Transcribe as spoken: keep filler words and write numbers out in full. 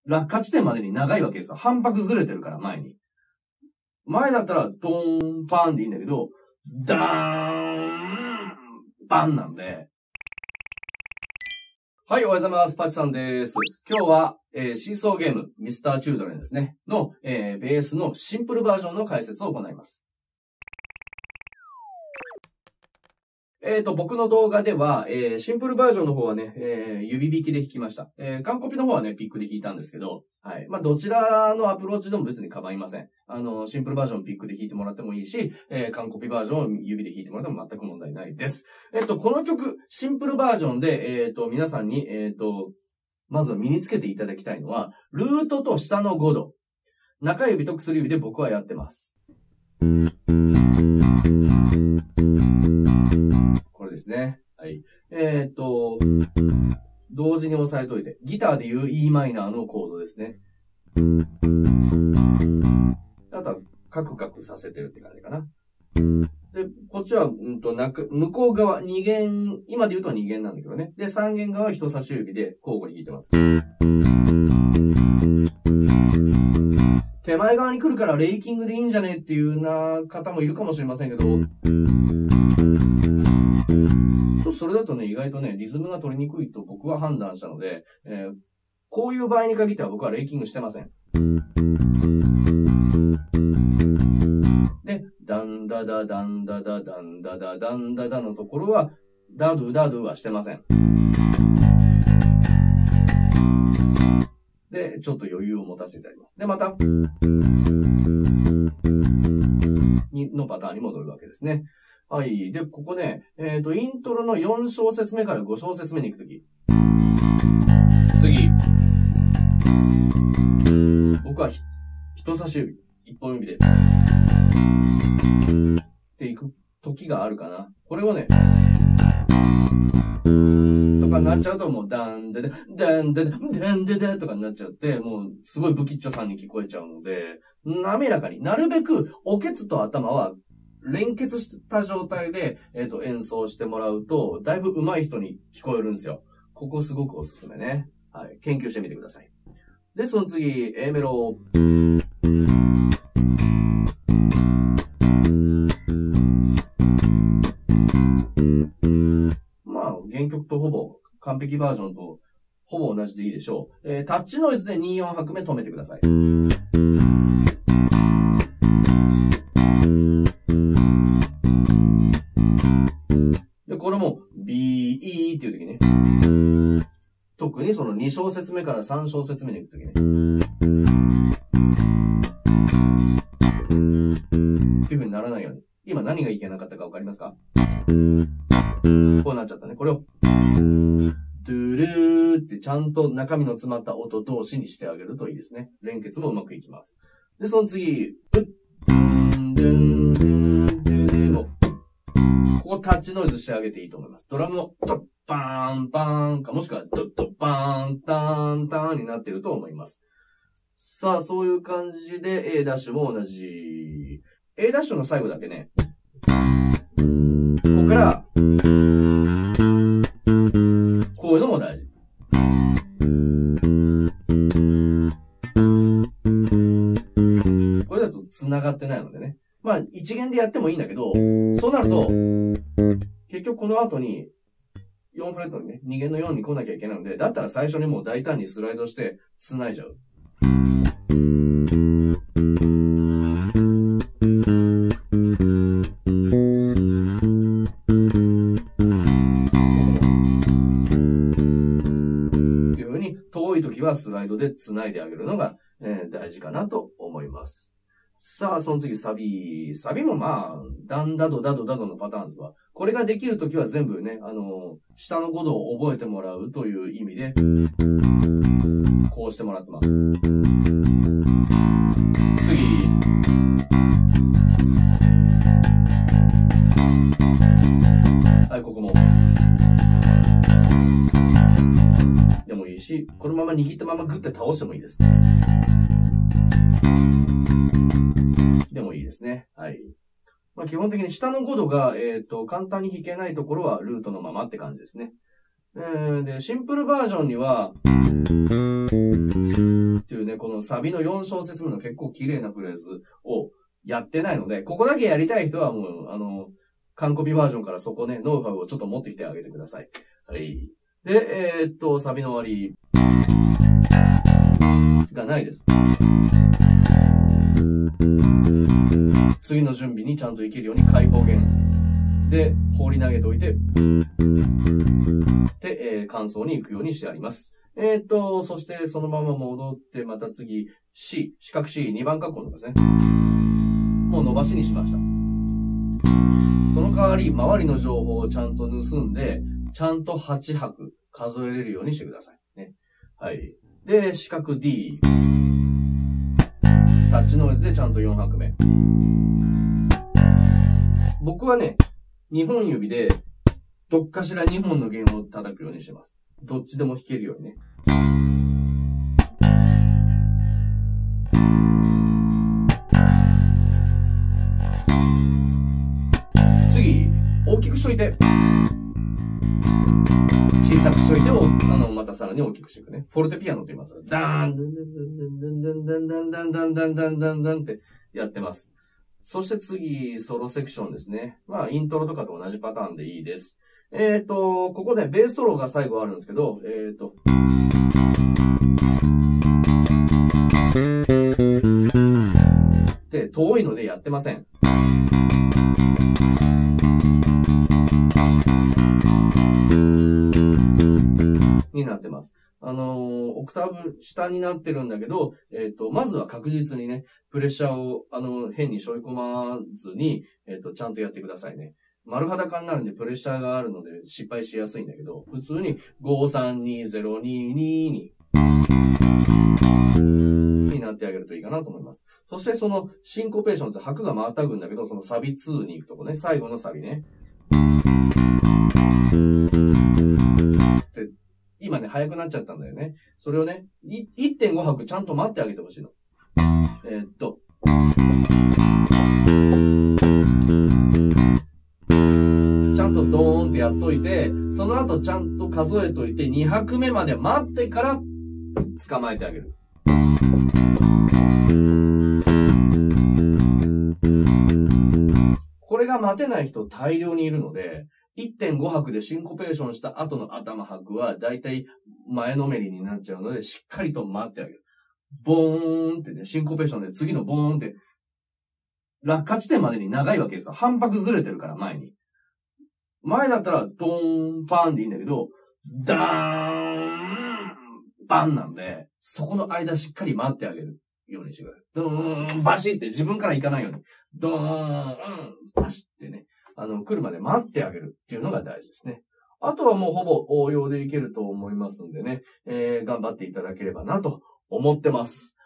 落下地点までに長いわけですよ。反拍ずれてるから前に。前だったらドーン、パーンでいいんだけど、ダーン、バンなんで。はい、おはようございます。パチさんです。今日は、えー、シーソーゲーム、ミスターチルドレンですね。の、えー、ベースのシンプルバージョンの解説を行います。えっと、僕の動画では、えー、シンプルバージョンの方はね、えー、指弾きで弾きました。えー、完コピの方はね、ピックで弾いたんですけど、はい。まあ、どちらのアプローチでも別に構いません。あの、シンプルバージョンピックで弾いてもらってもいいし、えー、完コピバージョンを指で弾いてもらっても全く問題ないです。えっと、この曲、シンプルバージョンで、えっと、皆さんに、えっと、まずは身につけていただきたいのは、ルートと下のごど。中指と薬指で僕はやってます。これですね。はい。えっと、同時に押さえといて。ギターでいう イー マイナーのコードですね。あとは、カクカクさせてるって感じかな。で、こっちは、うんと、なく、向こう側、に弦、今で言うとに弦なんだけどね。で、さん弦側は人差し指で交互に弾いてます。手前側に来るからレイキングでいいんじゃねっていうな方もいるかもしれませんけど、それだとね、意外とね、リズムが取りにくいと僕は判断したので、えー、こういう場合に限っては僕はレイキングしてません。で、ダンダダダンダダダンダダダンダダのところは、ダドゥダドゥはしてません。で、ちょっと余裕を持たせていただきます。で、また、にのパターンに戻るわけですね。はい。で、ここね、えっと、イントロのよん小節目からご小節目に行くとき。次。僕は人差し指、一本指で。っていくときがあるかな。これをね、とかなっちゃうともうダンデデ、ダンデデ、ダンデデとかになっちゃって、もうすごい不吉祥さんに聞こえちゃうので、滑らかに、なるべくおけつと頭は連結した状態で、えっと、演奏してもらうと、だいぶ上手い人に聞こえるんですよ。ここすごくおすすめね。はい。研究してみてください。で、その次、A メロ。まあ、原曲とほぼ、完璧バージョンとほぼ同じでいいでしょう。えー、タッチノイズでに、よん拍目止めてください。で、これも ビーイー っていう時ね。特にそのに小節目からさん小節目に行く時ね。っていう風にならないように。今何がいけなかったかわかりますか？こうなっちゃったね。これを、ドゥルーってちゃんと中身の詰まった音同士にしてあげるといいですね。連結もうまくいきます。で、その次、うっ、ドゥンドゥンドゥンドゥンも、ここタッチノイズしてあげていいと思います。ドラムのドッバーンバーンか、もしくはドッドッバーンターンターンになっていると思います。さあ、そういう感じで A' も同じ。A' の最後だけね、ここから、こういうのも大事。これだと繋がってないのでね。まあ、一弦でやってもいいんだけど、そうなると、結局この後に、よんフレットにね、に弦のよんに来なきゃいけないので、だったら最初にもう大胆にスライドして繋いじゃう。遠い時はスライドで繋いであげるのが、えー、大事かなと思います。さあ、その次、サビ。サビもまあ、ダンダドダドダドのパターンですわ。これができるときは全部ね、あのー、下のごどを覚えてもらうという意味で、こうしてもらってます。次。はい、ここも。でもいいし、このまま握ったままグッて倒してもいいです。でもいいですね。はい。まあ、基本的に下のごどが、えっと、簡単に弾けないところはルートのままって感じですね。えー、で、シンプルバージョンには、 っていうね、このサビのよん小節目の結構綺麗なフレーズをやってないので、ここだけやりたい人はもう、あの、完コピバージョンからそこね、ノウハウをちょっと持ってきてあげてください。はい。で、えー、っと、サビの終わりがないです。次の準備にちゃんといけるように開放弦で放り投げておいて、で、えー、間奏に行くようにしてあります。えー、っと、そしてそのまま戻って、また次 C、四角 C、にばんカッコのですね。もう伸ばしにしました。その代わり、周りの情報をちゃんと盗んで、ちゃんとはちはく数えれるようにしてください。ね。はい。で、四角 D。タッチノイズでちゃんとよん拍目。僕はね、にほん指で、どっかしらにほんの弦を叩くようにしてます。どっちでも弾けるようにね。次、大きくしといて。小さくしといてを、あの、またさらに大きくしていくね。フォルテピアノと言います。ダーン、ダンダンダンダンダンダンダンダンダンダンダンってやってます。そして次、ソロセクションですね。まあ、イントロとかと同じパターンでいいです。えっと、ここでベースソロが最後あるんですけど、えっと、で、遠いのでやってません。になってます。あのー、オクターブ下になってるんだけど、えっと、まずは確実にね、プレッシャーを、あの、変に背負い込まずに、えっと、ちゃんとやってくださいね。丸裸になるんでプレッシャーがあるので失敗しやすいんだけど、普通にごさんにゼロにににになってあげるといいかなと思います。そしてそのシンコペーションって拍がまたぐんだけど、そのサビにに行くとこね、最後のサビね。で今ね、早くなっちゃったんだよね。それをね、いってんご 拍ちゃんと待ってあげてほしいの。えー、っと。ちゃんとドーンってやっといて、その後ちゃんと数えといて、に拍目まで待ってから捕まえてあげる。これが待てない人大量にいるので、いってんご 拍でシンコペーションした後の頭拍はだいたい前のめりになっちゃうので、しっかりと待ってあげる。ボーンってね、シンコペーションで次のボーンって、落下地点までに長いわけですよ。半拍ずれてるから前に。前だったらドーン、パーンでいいんだけど、ダーン、バンなんで、そこの間しっかり待ってあげるようにしてください。ドーン、バシって自分から行かないように。ドーン、バシってね。あの、来るまで待ってあげるっていうのが大事ですね。あとはもうほぼ応用でいけると思いますんでね、えー、頑張っていただければなと思ってます。